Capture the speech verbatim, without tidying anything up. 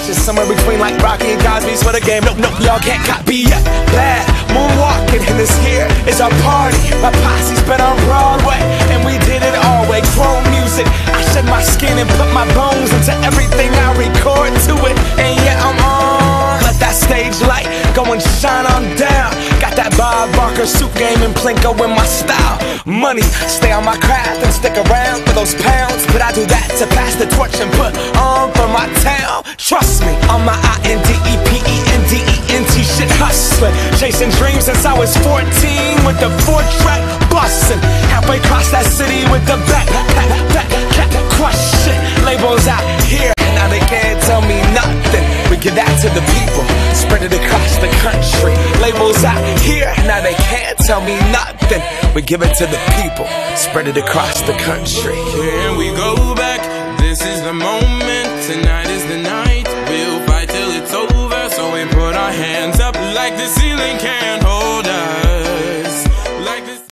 Just somewhere between like Rocky and Cosby's for the game. Nope, nope, y'all can't copy yet. Bad moonwalking, and this here is our party. My posse's been on Broadway, and we did it all way. Chrome music, I shed my skin and put my bones into everything I record to it. And yeah, I'm on. Let that stage light go and shine on down. Got that Bob Barker suit game and Plinko in my style. Money, stay on my craft and stick around for those pounds. But I do that to pass the torch and put on for my town. Trust me, on my I N D E P E N D E N T shit hustling. Chasing dreams since I was fourteen with the four track bustin'. Halfway across that city with the back, back, back, back, crush shit. Labels out here, now they can't tell me nothing. We give that to the people, spread it across the country. Labels out here, now they can't tell me nothing. We give it to the people, spread it across the country. Can we go back? This is the moment, tonight is the night. We'll fight till it's over, so we put our hands up like the ceiling can't hold us.